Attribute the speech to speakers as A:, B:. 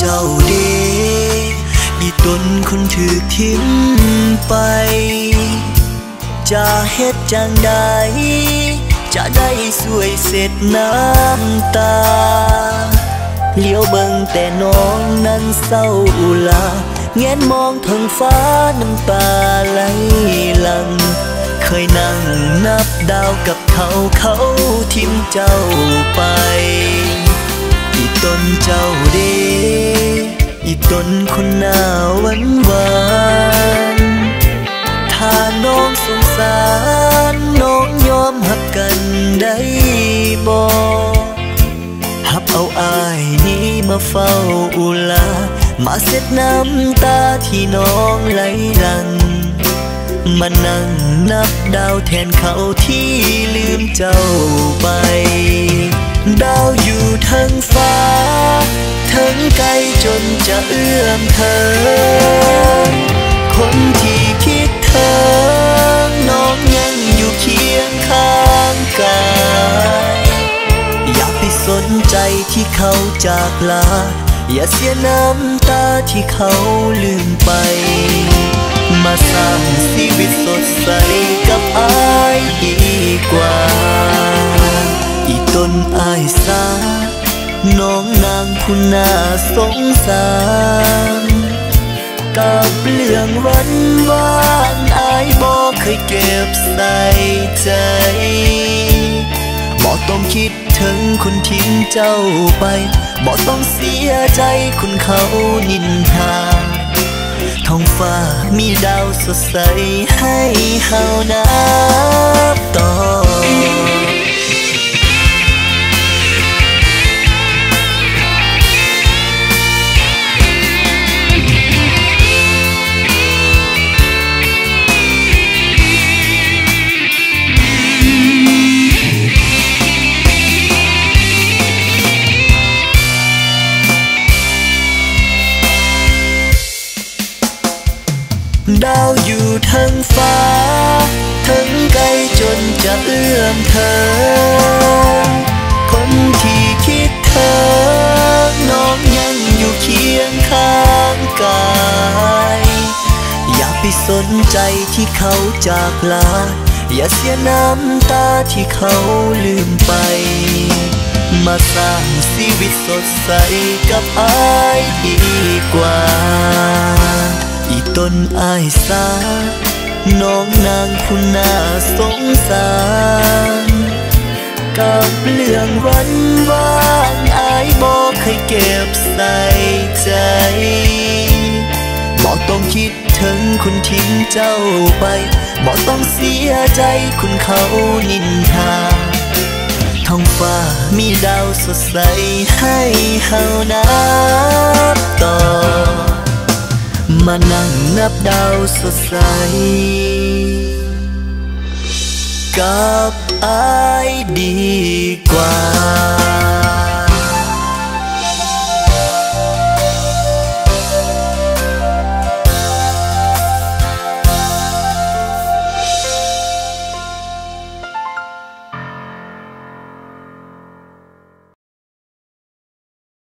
A: จ้าเด้อีตนคนถูกทิ้งไปจะเฮ็ดจังใดจะได้สวยเสร็จน้ำตาเลี้ยวเบิ่งแต่น้องนั้นเศร้าลาแงนมองท้องฟ้าน้ำตาไหลหลั่งเคยนั่งนับดาวกับเขาทิ้งเจ้าไปอีตนเจ้าเด้อีตนคนหน้าหวานถ้าน้องสงสารน้องยอมหักกันได้บ่หับเอาอายนี้มาเฝ้าอุลามาเช็ดน้ำตาที่น้องไหลหลั่งมานั่งนับดาวแทนเขาที่ลืมเจ้าไปดาวอยู่ทั้งฟ้าทั้งไกลจนจะเอื้อมเธอคนที่คิดถึงน้องยังอยู่เคียงข้างกายอย่าไปสนใจที่เขาจากลาอย่าเสียน้ำตาที่เขาลืมไปมาสร้างชีวิตสดใสกับอายดีกว่าอีตนอายสาน้องนางผู้น่าสงสารกับเรื่องวันวานอายบอกเคยเก็บใส่ใจบอกต้องคิดถึงคนทิ้งเจ้าไปบอกต้องเสียใจคนเขานินทาท้องฟ้ามีดาวสดใสให้เฮานับต่อดาวอยู่ทั้งฟ้าทั้งไกลจนจะเอื้อมเธอคนที่คิดถึงน้องยังอยู่เคียงข้างกายอย่าไปสนใจที่เขาจากลาอย่าเสียน้ำตาที่เขาลืมไปมาสร้างชีวิตสดใสกับอายดีกว่าอีตนอายสาน้องนางผู้น่าสงสารกับเรื่องวันวานอายบอกเคยเก็บใส่ใจบอกต้องคิดถึงคนทิ้งเจ้าไปบอกต้องเสียใจคนเขานินทาท้องฟ้ามีดาวสดใสให้เฮานับต่อมานั่งนับดาวสดใสกับอายดีกว่า